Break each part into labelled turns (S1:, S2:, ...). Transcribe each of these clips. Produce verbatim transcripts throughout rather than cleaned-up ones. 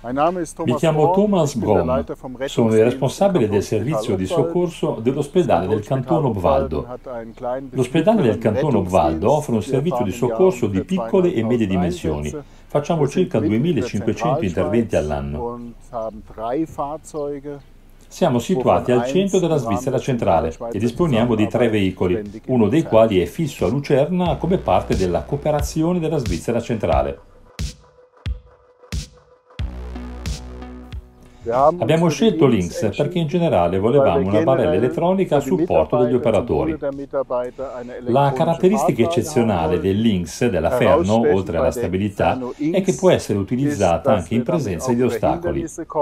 S1: Mi chiamo Thomas Brom, sono il responsabile del servizio di soccorso dell'ospedale del Canton Obwaldo. L'ospedale del Canton Obwaldo offre un servizio di soccorso di piccole e medie dimensioni. Facciamo circa duemilacinquecento interventi all'anno. Siamo situati al centro della Svizzera centrale e disponiamo di tre veicoli, uno dei quali è fisso a Lucerna come parte della cooperazione della Svizzera centrale. Abbiamo scelto Lynx perché in generale volevamo una barella elettronica a supporto degli operatori. La caratteristica eccezionale del Lynx della Ferno, oltre alla stabilità, è che può essere utilizzata anche in presenza di ostacoli.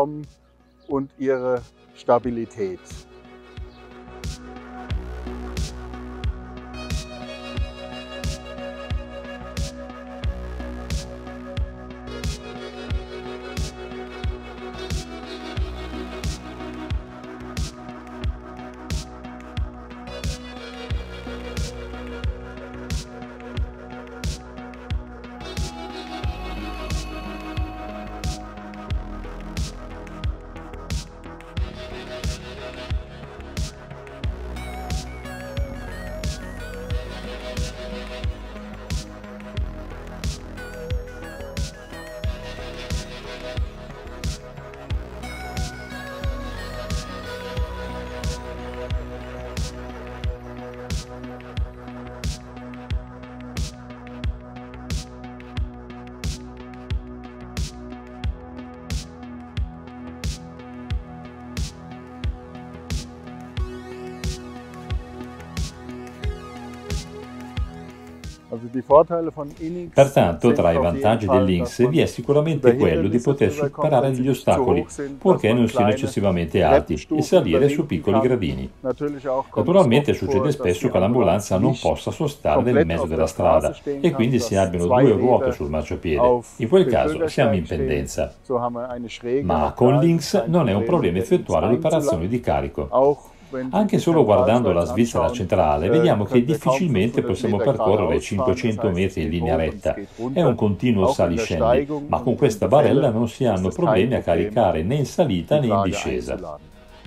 S1: Pertanto, tra i vantaggi del Lynx vi è sicuramente quello di poter superare degli ostacoli, purché non siano eccessivamente alti, e salire su piccoli gradini. Naturalmente succede spesso che l'ambulanza non possa sostare nel mezzo della strada e quindi si abbiano due ruote sul marciapiede. In quel caso siamo in pendenza. Ma con Lynx non è un problema effettuare le operazioni di carico. Anche solo guardando la Svizzera centrale vediamo che difficilmente possiamo percorrere cinquecento metri in linea retta. È un continuo sali-scendi, ma con questa barella non si hanno problemi a caricare né in salita né in discesa.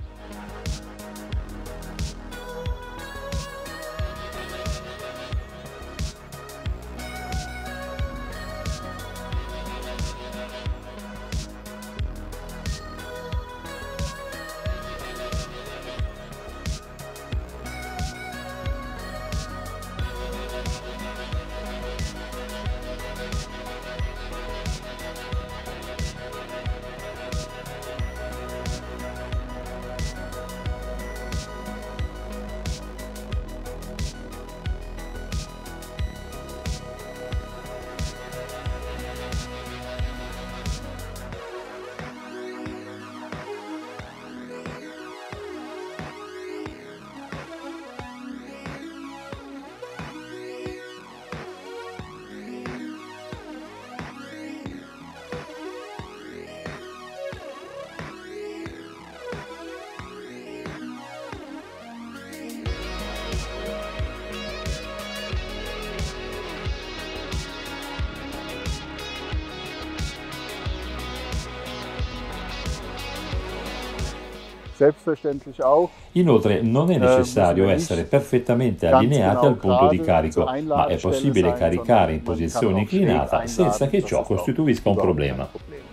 S1: Inoltre non è necessario essere perfettamente allineati al punto di carico, ma è possibile caricare in posizione inclinata senza che ciò costituisca un problema.